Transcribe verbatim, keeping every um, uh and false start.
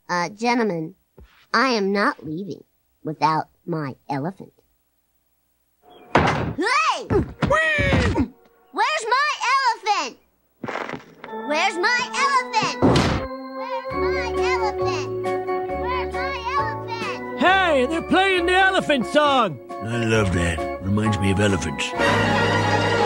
Uh, gentlemen, I am not leaving without my elephant. Hey! Where's my elephant? Where's my elephant? Where's my elephant? Where's my elephant? Hey, they're playing the elephant song. I love that. Reminds me of elephants.